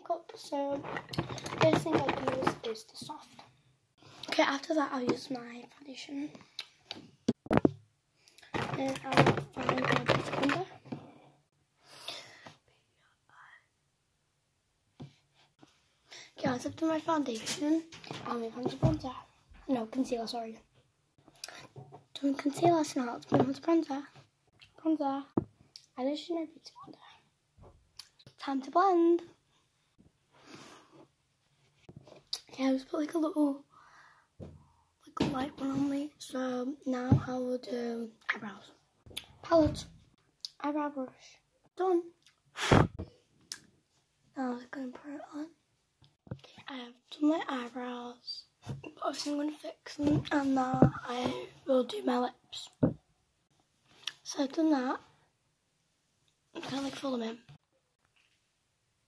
makeup, so the first thing I use is the soft. Okay, after that I'll use my foundation. And I'll find my beauty blender. Okay, I'll tip to my foundation. I'll move on to bronzer. No, concealer, sorry. Doing concealer, so now let's move on to bronzer. Bronzer. I just use my beauty blender. Time to blend. Okay, I just put like a little light one on me. So now I will do eyebrows. Palette. Eyebrow brush. Done. Now I'm going to put it on. Okay, I have done my eyebrows. Obviously I'm going to fix them, and now I will do my lips. So I've done that. I'm kind of like fill them in.